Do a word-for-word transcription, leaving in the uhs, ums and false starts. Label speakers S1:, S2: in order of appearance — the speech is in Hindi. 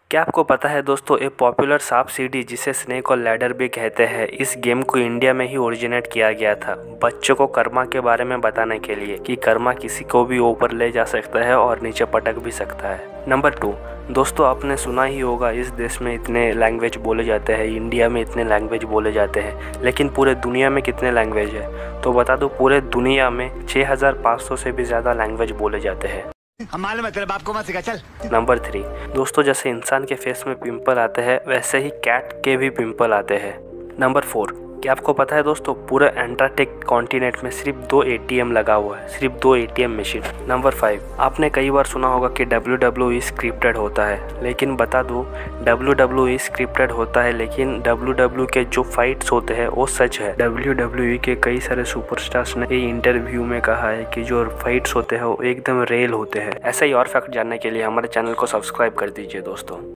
S1: क्या आपको पता है दोस्तों, एक पॉपुलर सांप सीढ़ी जिसे स्नेक और लैडर भी कहते हैं, इस गेम को इंडिया में ही ओरिजिनेट किया गया था बच्चों को कर्मा के बारे में बताने के लिए कि कर्मा किसी को भी ऊपर ले जा सकता है और नीचे पटक भी सकता है। नंबर टू, दोस्तों आपने सुना ही होगा इस देश में इतने लैंग्वेज बोले जाते हैं, इंडिया में इतने लैंग्वेज बोले जाते हैं, लेकिन पूरे दुनिया में कितने लैंग्वेज है? तो बता दो, पूरे दुनिया में छः हज़ार पाँच सौ से भी ज़्यादा लैंग्वेज बोले जाते हैं।
S2: मालूम है तेरे बाप को मत सिखा, चल।
S1: नंबर थ्री, दोस्तों जैसे इंसान के फेस में पिंपल आते हैं वैसे ही कैट के भी पिंपल आते हैं। नंबर फोर, क्या आपको पता है दोस्तों, पूरे एंटार्क्टिक कॉन्टिनेंट में सिर्फ दो एटीएम लगा हुआ है, सिर्फ दो एटीएम मशीन। नंबर फाइव, आपने कई बार सुना होगा कि डब्ल्यू डब्ल्यू ई स्क्रिप्टेड होता है, लेकिन बता दूं डब्ल्यू डब्ल्यू ई स्क्रिप्टेड होता है, लेकिन डब्ल्यू डब्ल्यू के जो फाइट्स होते हैं वो सच है। डब्ल्यू डब्ल्यू ई के कई सारे सुपरस्टार्स ने ये इंटरव्यू में कहा है कि जो फाइट्स होते हैं वो एकदम रियल होते हैं। ऐसा ही और फैक्ट जानने के लिए हमारे चैनल को सब्सक्राइब कर दीजिए दोस्तों।